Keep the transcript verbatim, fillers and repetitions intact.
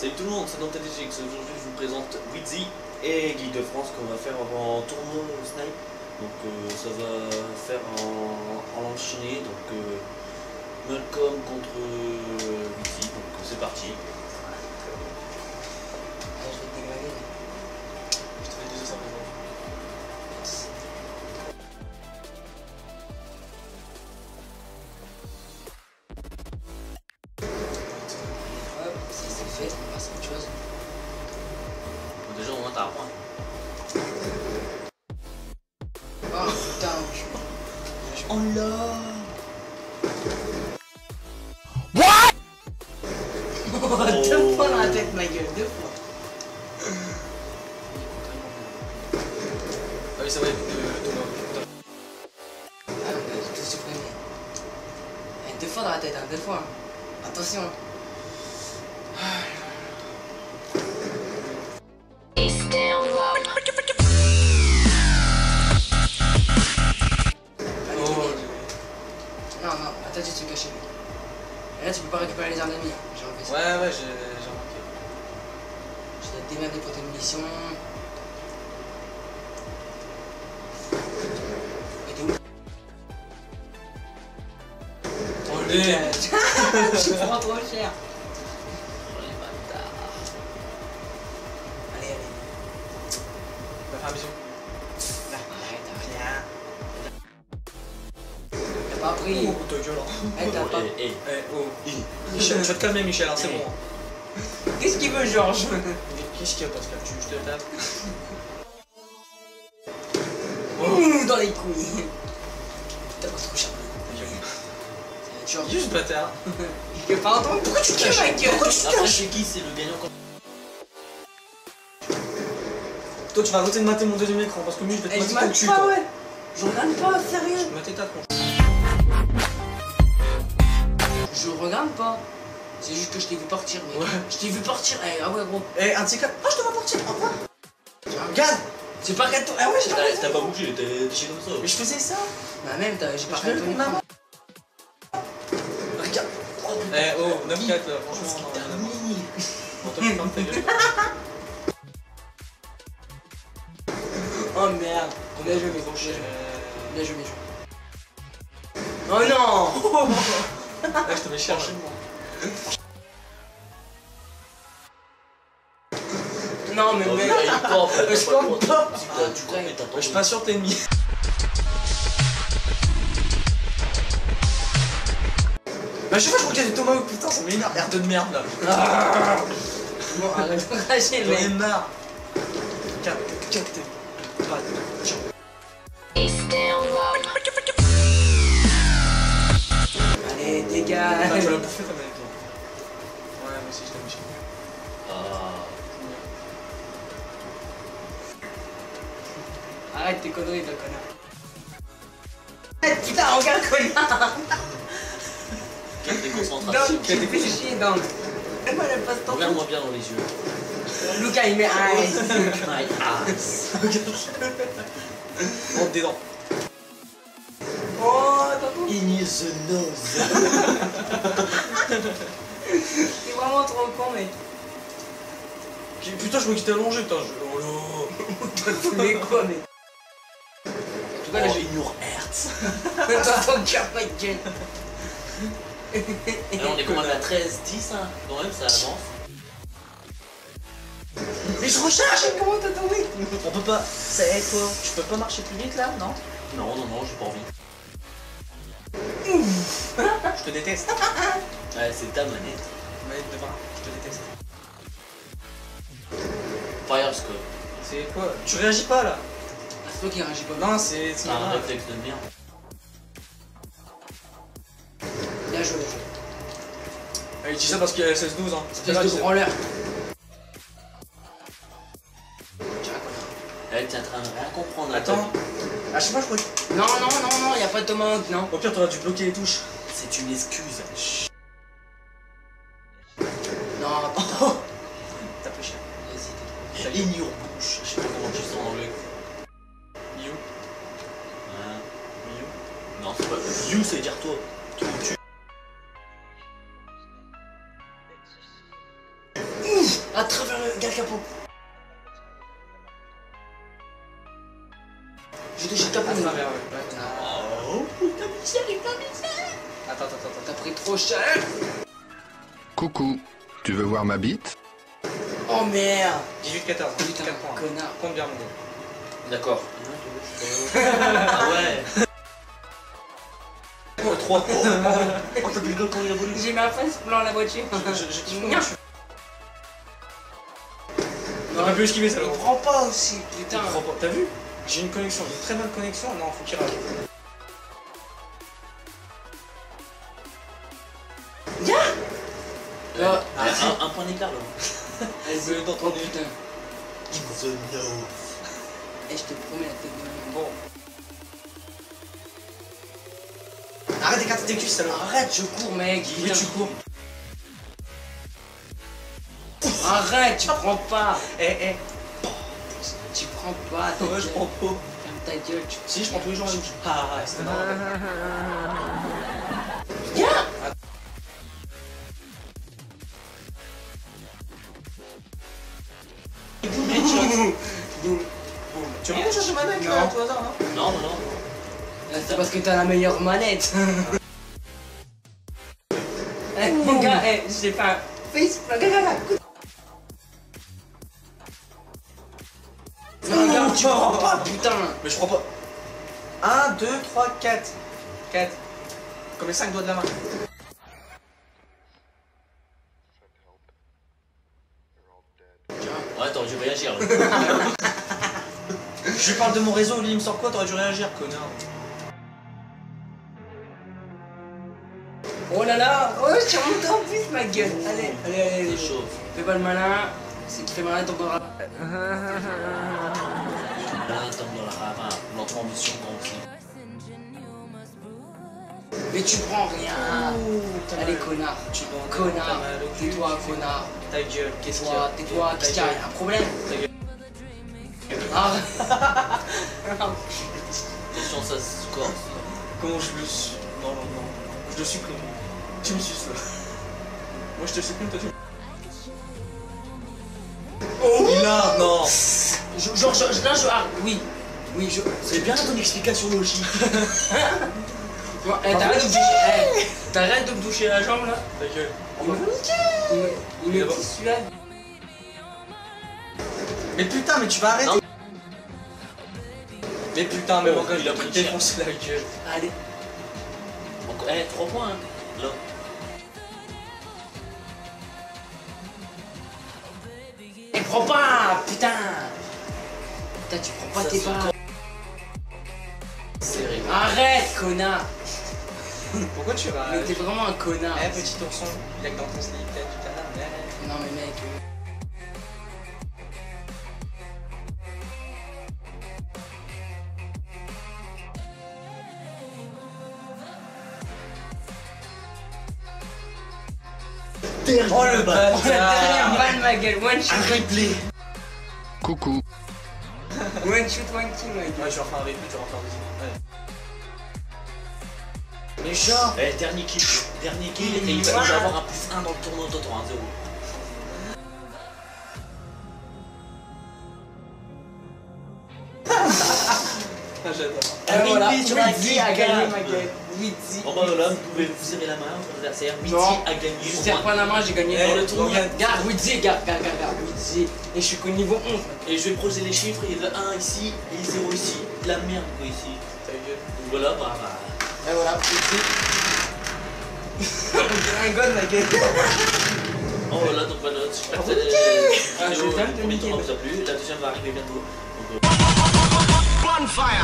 Salut tout le monde, c'est DanteDGX. Aujourd'hui je vous présente Wheezy et Geek de France qu'on va faire en tournoi au snipe. Donc euh, ça va faire en, en enchaîné. Donc euh, Malcolm contre euh, Wheezy. Donc c'est parti. Je vais te déglinguer. Je te fais deux cents présents. Hop, si c'est fait, on passe à autre chose. Bon, déjà au moins t'as un point. Oh putain, je... Oh là. Oh, deux fois dans la tête, ma gueule, deux fois. Ah oui, ça va être de Thomas. Ah, je te supprimé. Deux fois dans la tête, hein, deux fois. Attention. Non, non, attends, tu te caches. Et là, tu peux pas récupérer les armes ennemies. Hein. J'ai enlevé ça. Ouais, ouais, j'ai remarqué. Je dois te démerder pour tes munitions. Et t'es où? Oh les Je prends trop cher. Oh les bâtards. Allez, allez. Va faire un bisou. Là, arrête, arrête. T'as pas appris. Oh, ta gueule. Eh, t'as pas... Eh, eh. Eh, oh. Michel, tu vas te calmer, Michel, hein, c'est bon. Qu'est-ce qu'il veut, Georges? Qu'est-ce qu'il y a, Pascal? Tu je te tape. Ouh, dans les couilles. T'as pas trop charmé. Ça va être Juste bâtard. Je pas entendre. Pourquoi tu te caches, ma gueule? Pourquoi tu te Après caches? c'est qui? C'est le gagnant quand... Toi, tu vas arrêter de mater mon deuxième écran parce que lui, je vais te Eh, je mater ton m'attends cul. pas, toi. ouais. Je regarde pas, Je sérieux. vais mater ta tronche. Je regarde pas. C'est juste que je t'ai vu partir, mec. Ouais. Je t'ai vu partir. Eh, ah ouais, gros. Eh, un de ces quatre. Ah, je te vois partir. Ah, quoi? Regarde. C'est pas gâteau. Ah ouais, j'ai pas T'as raison. t'as pas bougé, t'es déchiré comme ça. Mais je faisais ça. Bah, même, t'as- j'ai pas Je vais gâteau. le prendre. Regarde. Eh, oh, neuf quatre là, franchement. T'as non, non, non. mis. Bon, toi, tu fermes ta gueule. Oh merde. Bien joué, mec. Trop Bien cher. joué. Bien joué, bien joué. Oh non. Là, je te vais chercher, moi. Non, mais Oh, mec. mais il campe, Je t'as campe le pas. droit. Tu peux- Tu coupes et t'attends. Je suis pas sûr que t'es ennemi. Bah, je sais pas, je crois qu'il y a des tomahawks, putain, ça m'énerve. Merde de merde là. Ah. Bon, arrête de cracher, J'en ai mec. marre. Quatre, quatre, pas tiens. Allez, Ah, tu dégage. vas la bouffer ta manette là. Ouais, moi aussi je t'aime Michel. Ah. Arrête tes conneries, le connard. Eh, putain, regarde, connard. Quelle déconcentration. Donc, tu fais chier, donc. Moi, je passe ton Regarde-moi bien dans les yeux. Lucas, il met eyes. My ass. Rentre des dents. Oh, attends. In the nose. T'es vraiment trop con, mec. Putain, je crois qu'il était allongé, putain. Je... Oh là. Toi, tu mets quoi, mec? En tout cas, là, Oh, j'ai. in your heart. Toi, ton cœur, ma gueule. Alors, on est comme à treize dix, hein. Quand même, ça avance. Mais je recharge. Comment t'as tombé? On peut pas. C'est quoi? Tu peux pas marcher plus vite là, non? Non, non, non, j'ai pas envie. Je te déteste. Ouais, c'est ta manette. Manette de bras, je te déteste. Fire Scope. C'est quoi? Tu réagis pas là? Ah, c'est toi qui réagis pas. Non, c'est. C'est un réflexe de merde. Bien joué, bien joué. Ah, il dit ça parce qu'il y a L seize douze, hein. Espèce de branleur. Tiens, Elle est en train de rien comprendre. Attends. Ah, je sais pas, je crois que. connard. Non, non, non, non, y'a pas de tomahawk, non. Au pire, t'aurais dû bloquer les touches. C'est une excuse. Chut. Non, Oh. T'as fait cher. vas-y, t'es trop. In your bouche. Je sais pas comment tu dis ça en anglais. You. Hein. You. Non, c'est pas. You, c'est dire toi. Tu me tues. À travers le gars capot. J'ai touché le capot. À travers, ouais. ouais. Oh putain, Michel, putain, Attends, attends, attends. T'as pris trop cher. Coucou, tu veux voir ma bite? Oh merde. dix-huit quatorze. Putain, quatre points. connard. Compte bien, mon gars. D'accord. Ah ouais. Oh, trois. Oh, oh t'as plus de quand il a voulu. J'ai ma face blanc à la voiture. Je, je, je kiffe Non. comment tu... On aurait pu esquiver ça, Il Laurent. prend pas aussi, putain. Il prend pas. T'as vu? J'ai une connexion, une très bonne connexion. Non, faut qu'il rajoute. Là, Ah, un, un point d'écart là. elle veut dans ton putain. In the nose. Et je te promets la tête de merde. Bon. Arrête d'écarter tes cuisses, alors. Arrête, je cours, mec. Oui, Putain. tu cours. Arrête, tu prends pas. Eh, eh. Tu prends pas. ta Ouais, je gueule. prends pas. Ferme ta gueule. Tu... Si, je prends tous les jours un loup. Ah, ah, c'était marrant. Viens. Tu veux bien chercher ma manette Non. là, à tout hasard, non? Non, non, non. Là, c'est parce que t'as la meilleure manette. Eh, mon gars, eh, j'ai fait un face. Regarde, regarde, écoute. Non, regarde, tu prends pas, putain. Mais je prends pas. un, deux, trois, quatre. quatre. Comme les cinq doigts de la main. Ouais, t'aurais dû réagir là. Je lui parle de mon réseau, lui il me sort quoi? T'aurais dû réagir, connard. Oh là là, oh, je suis remonté en plus, ma gueule. Allez, allez, allez, allez. C'est chaud. Fais pas le malin. C'est qui fait malin, t'en pourras. Là, tombe dans la rama. L'entrée en mission quand aussi. Mais tu prends rien. t'as Allez, mal. connard. Tu t'as Connard. mal au cul. Tais-toi, connard. Ta gueule, qu'est-ce qu'il y Tais-toi, a? tais-toi. Ta Qu'est-ce qu'il y a? gueule. Un problème? Ta gueule. Arrête. Attention, ça se corse. Comment je le suis? Non, non, non. Je le supprime. Tu me suces là. Moi je te supprime, toi tu me. Oh il a non. Je- Genre, je- là, je. Ah, oui. Oui, je. C'est bien ton explication logique. Bon, eh, t'arrêtes de me toucher. Eh, t'arrêtes de me toucher la jambe là. Ta gueule. Il me. Il me. Il me D'abord. dit celui-là. Mais putain, mais tu vas arrêter. Non. Mais putain, mais Oh, mon gars, il il a a pris pris cher. défoncer la gueule. Allez. Encore- Eh, trois points hein. Là. Eh, prends pas, putain. Putain, tu prends pas Ça tes se pas. corse. Serré. Arrête, connard. Pourquoi tu vas. Mais t'es vraiment un connard. Eh, petit ourson, il y a que dans ton slip, t'as du canard. Eh. Non, mais mec. euh, Oh le Oh, la dernière bâtard. balle, ma gueule. One Un shoot. replay. Coucou, One shoot, one kill, ma Ouais, gueule. je vais refaire un replay, je vais refaire des. Ouais. Mais genre. Eh, dernier kill. Dernier kill et il va nous avoir un plus un dans le tournoi d'autant, un zéro. Ah, j'adore. Un Et voilà, replay sur la Wheezy a gagné, ma gueule. Wheezy. Bon bah voilà, vous pouvez vous serrer la main à votre adversaire. Wheezy Non. a gagné. Je au serre moins. pas la main, j'ai gagné Eh, dans le tournoi. regarde. Regarde, Wheezy, regarde, regarde, regarde, regarde, Wheezy. Et je suis qu'au niveau onze. Et je vais poser les chiffres, il y a le un ici et le zéro ici. La merde quoi ici. Ta gueule. Donc voilà, bah bah. Et voilà, Wheezy. On dirait un god, ma gueule. Oh voilà, donc voilà, j'espère que Ok. la Ah, je vidéo vais bien du te premier niquer, tournoi ouais. vous a plu. La deuxième va arriver bientôt. Donc, euh, bonfire!